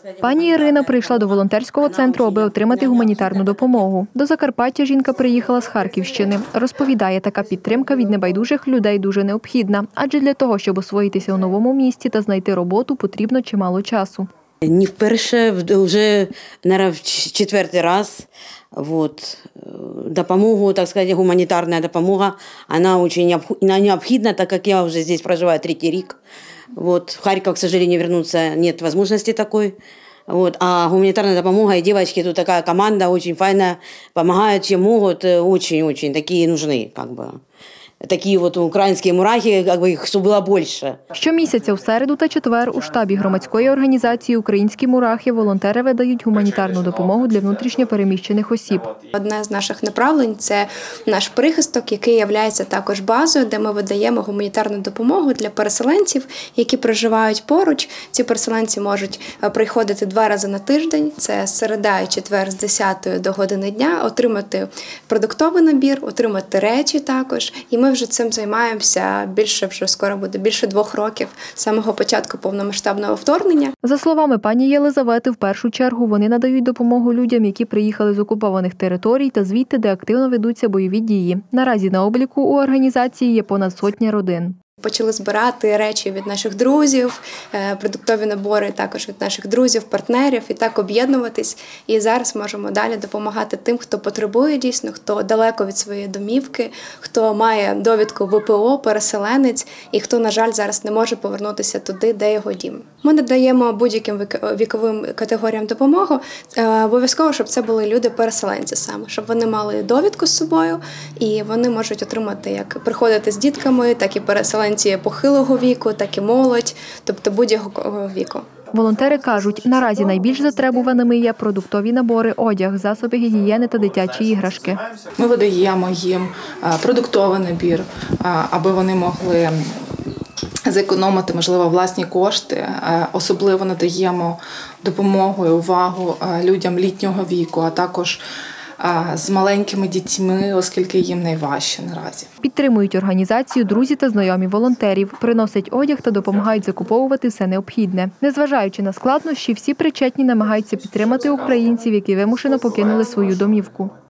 Пані Ірина прийшла до волонтерського центру, аби отримати гуманітарну допомогу. До Закарпаття жінка приїхала з Харківщини. Розповідає, така підтримка від небайдужих людей дуже необхідна, адже для того, щоб освоїтися у новому місті та знайти роботу, потрібно чимало часу. Не вперше, вже, наверное, в четвертий раз. Вот. Допомогу, так сказать, гуманитарная допомога, она очень необходима, так как я уже здесь проживаю третий рік. Вот. В Харьков, к сожалению, вернуться нет возможности такой. Вот. А гуманитарная допомога, и девочки, тут такая команда очень файная, помогают, чем могут, очень-очень, такие нужны, как бы. Такі от українські мурахи, якби їх було більше. Щомісяця у середу та четвер у штабі громадської організації «Українські мурахи» волонтери видають гуманітарну допомогу для внутрішньо переміщених осіб. Одне з наших направлень – це наш прихисток, який є також базою, де ми видаємо гуманітарну допомогу для переселенців, які проживають поруч. Ці переселенці можуть приходити 2 рази на тиждень, це середа і четвер з 10 до години дня, отримати продуктовий набір, отримати речі також. І ми вже цим займаємося скоро буде більше 2 років з самого початку повномасштабного вторгнення. За словами пані Єлизавети, в першу чергу вони надають допомогу людям, які приїхали з окупованих територій та звідти, де активно ведуться бойові дії. Наразі на обліку у організації є понад 100 родин. Почали збирати речі від наших друзів, продуктові набори також від наших друзів, партнерів, і так об'єднуватись. І зараз можемо далі допомагати тим, хто потребує дійсно, хто далеко від своєї домівки, хто має довідку ВПО, переселенець, і хто, на жаль, зараз не може повернутися туди, де його дім. Ми надаємо будь-яким віковим категоріям допомогу, обов'язково, щоб це були люди-переселенці саме, щоб вони мали довідку з собою, і вони можуть отримати, як приходити з дітками, так і переселенці похилого віку, так і молодь, тобто будь-якого віку. Волонтери кажуть, наразі найбільш затребуваними є продуктові набори, одяг, засоби гігієни та дитячі іграшки. Ми видаємо їм продуктовий набір, аби вони могли зекономити, можливо, власні кошти. Особливо надаємо допомогу і увагу людям літнього віку, а також з маленькими дітьми, оскільки їм найважче наразі. Підтримують організацію друзі та знайомі волонтерів, приносять одяг та допомагають закуповувати все необхідне. Незважаючи на складнощі, всі причетні намагаються підтримати українців, які вимушено покинули свою домівку.